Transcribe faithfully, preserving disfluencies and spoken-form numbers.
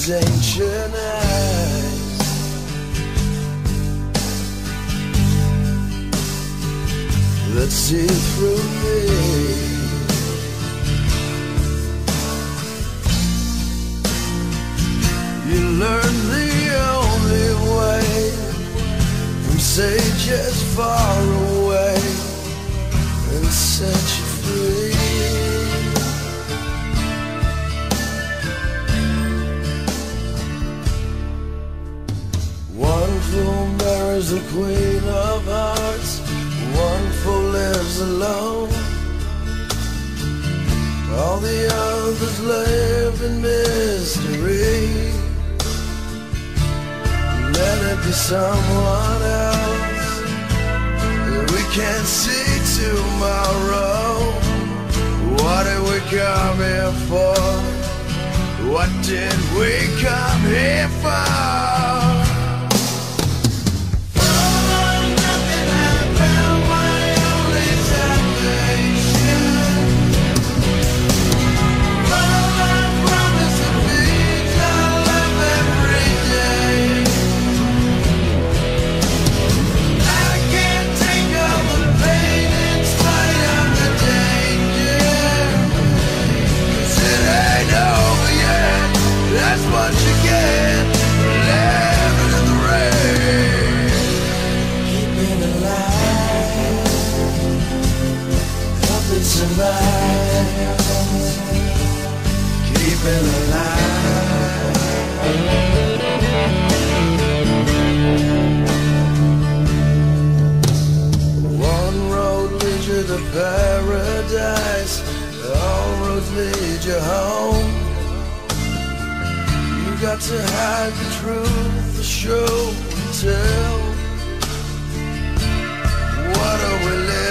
these ancient eyes. Let's see through me. You learned the only way from sages far away and set you free. One fool marries the queen of hearts, one fool lives alone. All the others live in mystery. Let it be someone else. We can't see tomorrow. What did we come here for? What did we come here for? Keeping alive. One road leads you to paradise, all roads lead you home. You got to hide the truth, the show and tell. What are we living?